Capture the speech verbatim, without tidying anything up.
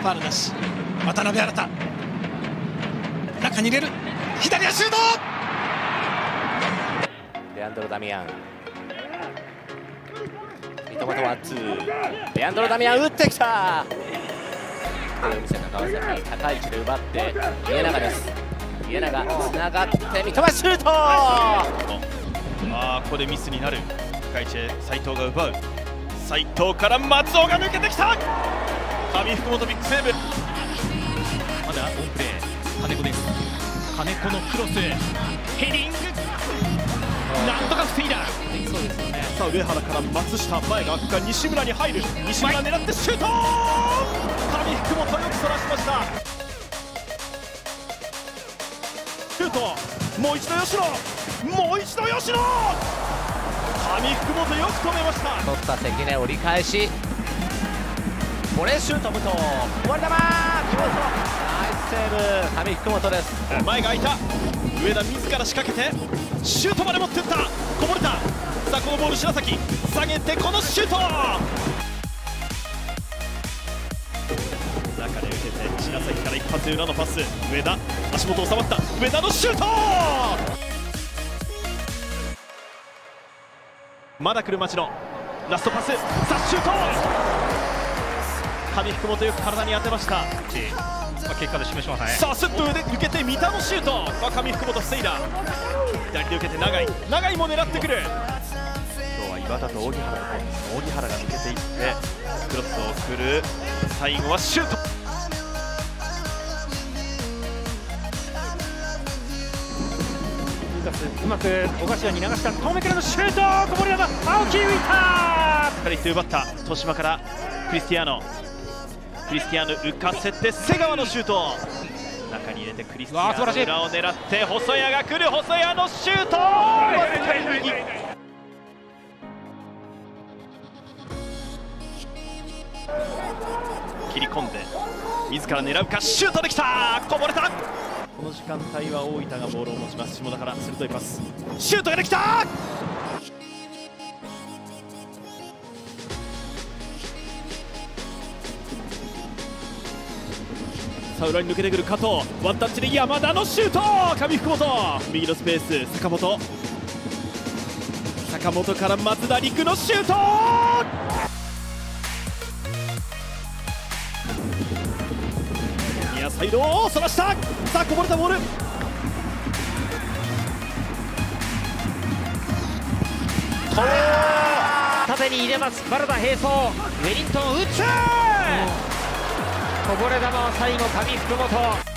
ファールなし。渡辺新中に入れる、左足シュート。 レアンドロ・ダミアン、三笘とワンツー、レアンドロ・ダミアン打ってきた。これを見せた川崎、高い位置で奪って家永です。家永つながって三笘シュート。 ああ、ここでミスになる。深い位置へ斉藤が奪う。斉藤から松尾が抜けてきた。上福本ビッグセーブ。 まだオンプレー、金子です。金子のクロス、ヘディング、なんとか防いだ。そうですよね。 さあ上原から松下、前が空くか、西村に入る。西村狙ってシュート。上福本よくそらしました。シュート、もう一度吉野、もう一度吉野。上福本よく止めました。 取った関根、折り返し、これシュート、武藤、終わり球、見事、ナイスセーブ、上福本です。 前が空いた、上田自ら仕掛けてシュートまで持っていった、こぼれた。さあこのボール白崎下げて、このシュート、中で受けて白崎から一発裏のパス、上田足元収まった、上田のシュート、まだ来る町野、ラストパス、さあシュート、上福本よく体に当てました。 結果で示しますね。 さあスッと上で抜けて三田のシュート、上福本防いだ。左で受けて永井、永井も狙ってくる。今日は岩田と荻原の荻原が抜けていってクロスを送る、最後はシュート。 うまく小頭に流した、遠目からのシュート、こぼれ球、青木浮いた。 しっかりと奪った豊島からクリスティアーノ、クリスティアーノ浮かせて瀬川のシュート、中に入れてクリスティアーノ裏を狙って細谷が来る、細谷のシュート、切り込んで自ら狙うか、シュートできた、こぼれた。この時間帯は大分がボールを持ちます。下田から鋭いパス、シュートができた。さあ裏に抜けてくる加藤、ワンタッチで山田のシュート、上福本、右のスペース、坂本、坂本から松田陸のシュート、ニアサイドをそらした。さあこぼれたボール、 縦に入れます。原田並走、ウェリントン打つ。こぼれ球は最後、上福本。